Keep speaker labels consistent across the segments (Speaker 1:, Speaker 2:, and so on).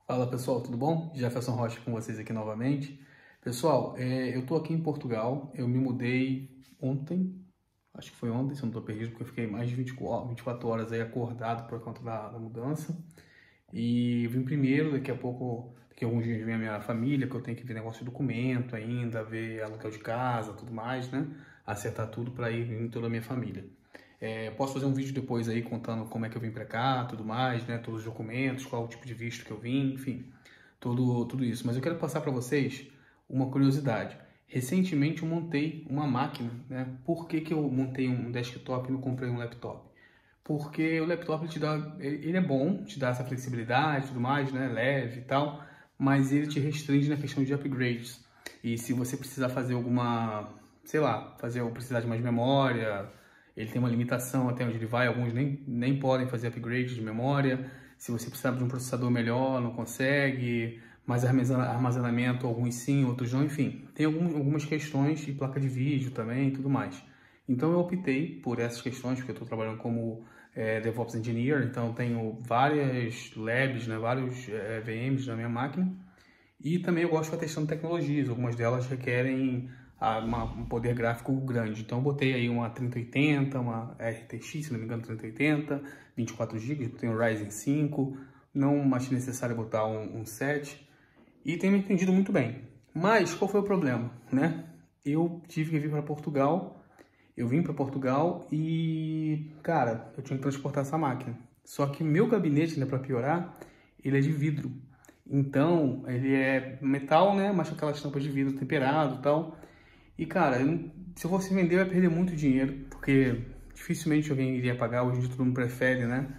Speaker 1: Fala pessoal, tudo bom? Jefferson Rocha com vocês aqui novamente. Pessoal, eu tô aqui em Portugal, eu me mudei ontem, acho que foi ontem, se eu não tô perdido, porque eu fiquei mais de 24 horas aí acordado por conta da mudança. E vim primeiro, daqui a pouco, daqui a alguns dias vem a minha família, que eu tenho que ver negócio de documento ainda, ver aluguel de casa, tudo mais, né? Acertar tudo para ir vindo toda a minha família. Posso fazer um vídeo depois aí contando como é que eu vim para cá, tudo mais, né? Todos os documentos, qual o tipo de visto que eu vim, enfim, tudo isso. Mas eu quero passar para vocês uma curiosidade. Recentemente eu montei uma máquina, né? Por que eu montei um desktop e não comprei um laptop? Porque o laptop ele é bom, te dá essa flexibilidade e tudo mais, né? Leve e tal, mas ele te restringe na questão de upgrades. E se você precisar fazer alguma, sei lá, ou precisar de mais memória, ele tem uma limitação até onde ele vai, alguns nem podem fazer upgrade de memória. Se você precisar de um processador melhor, não consegue, mais armazenamento, alguns sim, outros não, enfim. Tem algumas questões de placa de vídeo também e tudo mais. Então eu optei por essas questões, porque eu estou trabalhando como DevOps Engineer, então tenho várias labs, né, vários VMs na minha máquina. E também eu gosto de ficar testando tecnologias, algumas delas requerem um poder gráfico grande. Então eu botei aí uma 3080, uma RTX, se não me engano 3080, 24 GB, botei um Ryzen 5, não achei necessário botar um 7 e tem me entendido muito bem. Mas qual foi o problema, né? Eu tive que vir para Portugal, eu vim para Portugal e, cara, eu tinha que transportar essa máquina. Só que meu gabinete, né, para piorar, ele é de vidro. Então, ele é metal, né? Mas com aquelas tampas de vidro temperado e tal. E, cara, se eu fosse vender, eu ia perder muito dinheiro, porque dificilmente alguém iria pagar. Hoje em dia todo mundo prefere, né?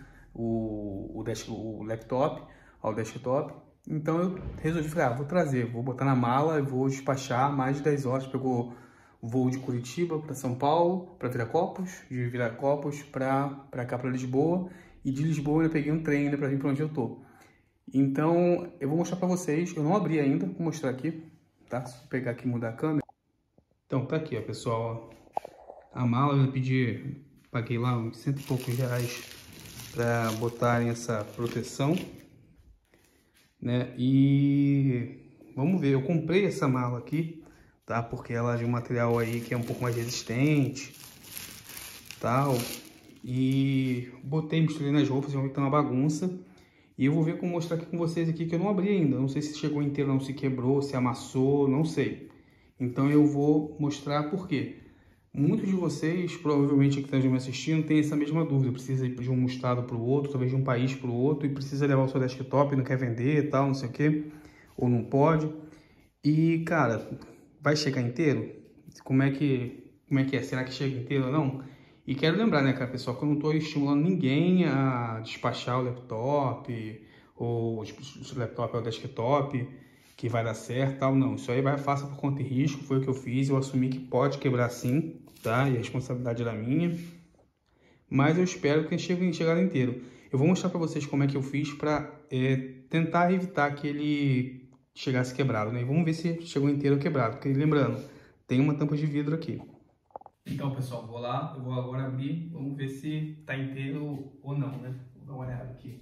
Speaker 1: O laptop ao desktop. Então, eu resolvi, falei, vou trazer, vou botar na mala e vou despachar mais de 10 horas. Pegou voo de Curitiba para São Paulo, para Viracopos, de Viracopos para cá, para Lisboa. E de Lisboa eu peguei um trem para vir para onde eu tô. Então, eu vou mostrar para vocês, eu não abri ainda, vou mostrar aqui, tá? Se eu pegar aqui e mudar a câmera. Então, tá aqui, ó, pessoal, ó. A mala eu pedi, paguei lá uns R$100 e poucos para botarem essa proteção, né? E vamos ver, eu comprei essa mala aqui, tá? Porque ela é de um material aí que é um pouco mais resistente, tal. E botei, misturei nas roupas, vão ver que tá uma bagunça. E eu vou ver como mostrar aqui com vocês aqui que eu não abri ainda. Não sei se chegou inteiro, não se quebrou, se amassou, não sei. Então eu vou mostrar por quê. Muitos de vocês, provavelmente que estão me assistindo, tem essa mesma dúvida. Precisa ir de um estado para o outro, talvez de um país para o outro, e precisa levar o seu desktop, não quer vender e tal, não sei o quê, ou não pode. E, cara, vai chegar inteiro? Como é que é? Será que chega inteiro ou não? E quero lembrar, né, cara, pessoal, que eu não estou estimulando ninguém a despachar o laptop, ou o laptop é o desktop, que vai dar certo, tal, não. Isso aí faça por conta e risco, foi o que eu fiz, eu assumi que pode quebrar sim, tá? E a responsabilidade era minha, mas eu espero que chegue inteiro. Eu vou mostrar para vocês como é que eu fiz para tentar evitar que ele chegasse quebrado, né? E vamos ver se chegou inteiro ou quebrado, porque lembrando, tem uma tampa de vidro aqui. Então, pessoal, eu vou agora abrir, vamos ver se tá inteiro ou não, né? Vou dar uma olhada aqui.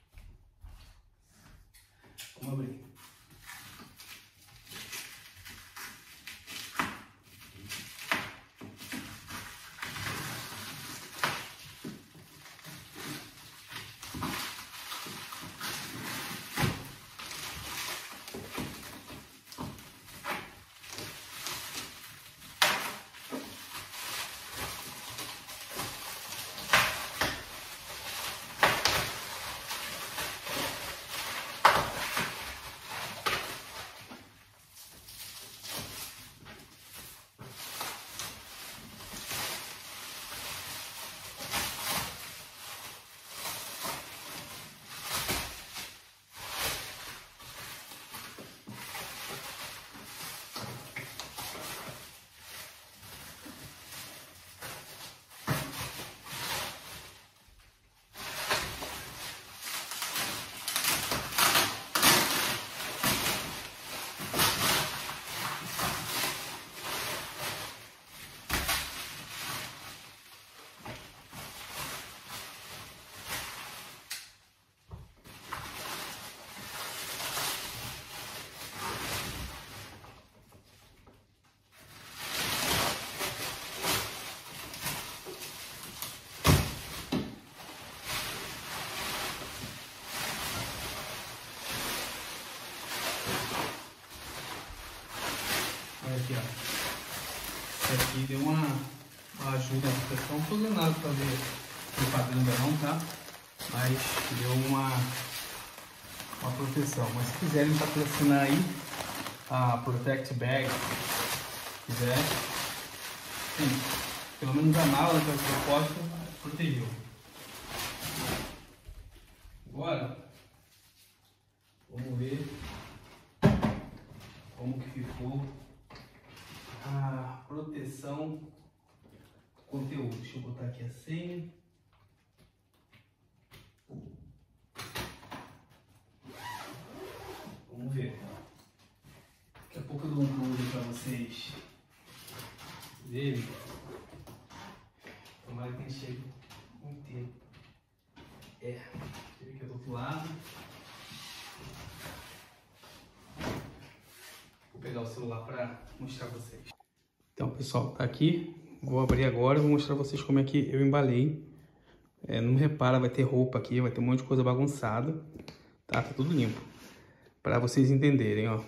Speaker 1: Vamos abrir. aqui, ó. Isso aqui deu uma ajuda na proteção. Não tô usando nada pra fazer propaganda não, tá? Mas deu uma proteção. Mas se quiserem patrocinar aí a Protect Bag, quiser, sim, pelo menos a mala que eu posto protegeu. Agora vamos ver como que ficou a proteção do conteúdo. Deixa eu botar aqui a senha. Vamos ver. Daqui a pouco eu dou um close para vocês verem. Tomara que chegue inteiro. Deixa eu ver aqui do outro lado. Vou pegar o celular para mostrar pra vocês. Então, pessoal, tá aqui. Vou abrir agora e vou mostrar pra vocês como é que eu embalei. Não repara, vai ter roupa aqui, vai ter um monte de coisa bagunçada. Tá tudo limpo. Para vocês entenderem, ó.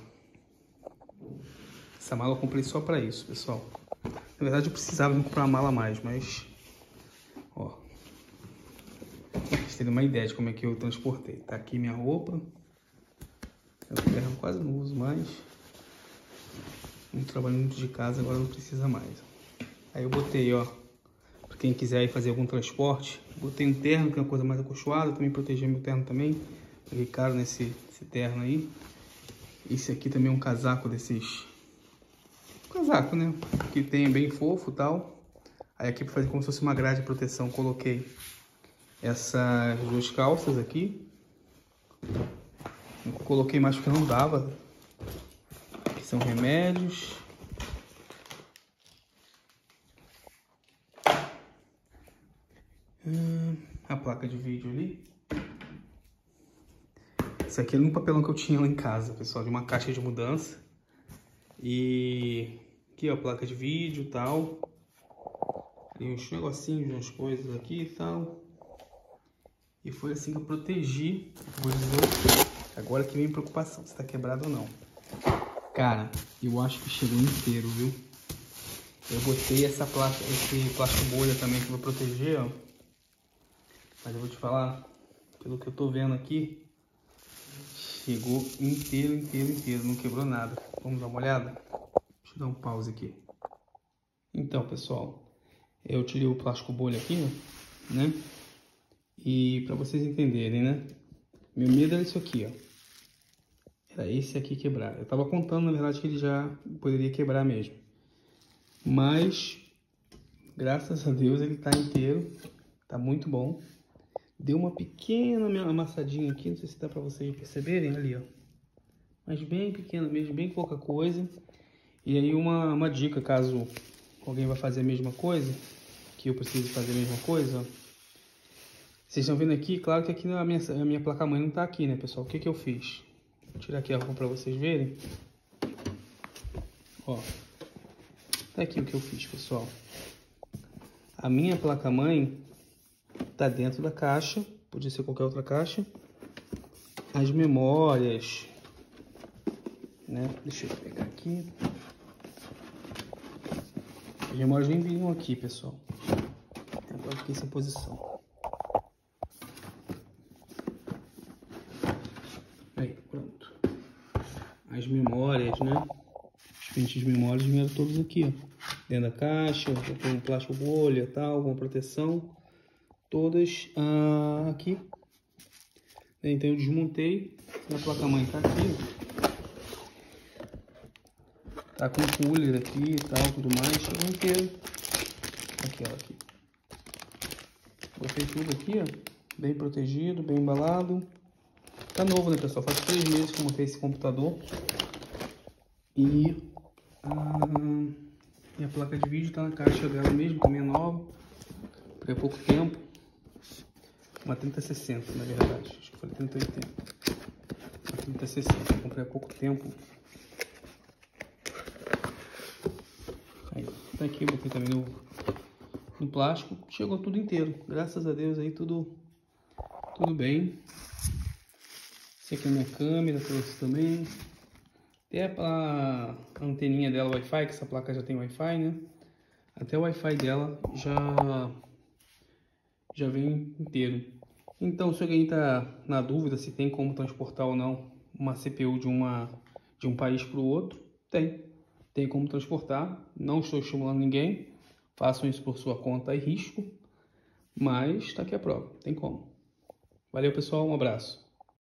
Speaker 1: Essa mala eu comprei só para isso, pessoal. Na verdade eu precisava comprar uma mala a mais, mas... Ó. Pra vocês terem uma ideia de como é que eu transportei. Tá aqui minha roupa. Eu quase não uso mais. Não trabalho muito de casa, agora não precisa mais. Aí eu botei, ó. Pra quem quiser ir fazer algum transporte. Botei um terno, que é uma coisa mais acolchoada. Também protegi meu terno também. Peguei caro nesse terno aí. Esse aqui também é um casaco desses... Casaco, né? Que tem bem fofo e tal. Aí aqui pra fazer como se fosse uma grade de proteção, coloquei essas duas calças aqui. Coloquei mais porque não dava. Aqui são remédios. A placa de vídeo ali. Esse aqui é um papelão que eu tinha lá em casa, pessoal, de uma caixa de mudança. E aqui, ó, placa de vídeo e tal. Tem uns negocinhos, umas coisas aqui e tal. E foi assim que eu protegi. Vou dizer, agora que vem preocupação, se tá quebrado ou não. Cara, eu acho que chegou inteiro, viu? Eu botei esse plástico bolha também que eu vou proteger, ó. Mas eu vou te falar, pelo que eu tô vendo aqui, chegou inteiro, não quebrou nada. Vamos dar uma olhada? Deixa eu dar um pause aqui. Então, pessoal, eu tirei o plástico bolha aqui, né? E pra vocês entenderem, né? Meu medo era isso aqui, ó. Era esse aqui quebrar. Eu tava contando, na verdade, que ele já poderia quebrar mesmo. Mas, graças a Deus, ele tá inteiro. Tá muito bom. Deu uma pequena amassadinha aqui, não sei se dá pra vocês perceberem ali, ó. Mas bem pequena mesmo, bem pouca coisa. E aí uma dica, caso alguém vai fazer a mesma coisa, que eu preciso fazer a mesma coisa, ó. Vocês estão vendo aqui, claro que aqui a minha placa-mãe não tá aqui, né, pessoal? O que que eu fiz? Vou tirar aqui a roupa pra vocês verem. Ó, tá aqui o que eu fiz, pessoal. A minha placa-mãe tá dentro da caixa, podia ser qualquer outra caixa. As memórias, né? Deixa eu pegar aqui. As memórias nem vinham aqui, pessoal. Agora fiquei sem posição. Aí, pronto. As memórias, né? Os pentes de memórias vieram todos aqui, ó. Dentro da caixa, com um plástico bolha e tal, com proteção. Todas aqui. Então eu desmontei. A placa-mãe tá aqui. Tá com cooler aqui e tal, tudo mais. Chegou inteiro. Aqui, ó, aqui. Botei tudo aqui, ó. Bem protegido, bem embalado. Tá novo, né, pessoal? Faz 3 meses que eu montei esse computador. E a placa de vídeo tá na caixa dela mesmo, também é nova. Por há pouco tempo. Uma 3060, na verdade. Acho que foi 3080. Uma 3060. Eu comprei há pouco tempo. Aí, tá aqui, eu botei também no plástico. Chegou tudo inteiro. Graças a Deus aí, tudo bem. Esse aqui é a minha câmera, trouxe também. Até a anteninha dela Wi-Fi, que essa placa já tem Wi-Fi, né? Até o Wi-Fi dela já vem inteiro. Então, se alguém está na dúvida se tem como transportar ou não uma CPU de um país para o outro, tem como transportar. Não estou estimulando ninguém, façam isso por sua conta e risco, mas está aqui a prova, tem como. Valeu, pessoal, um abraço.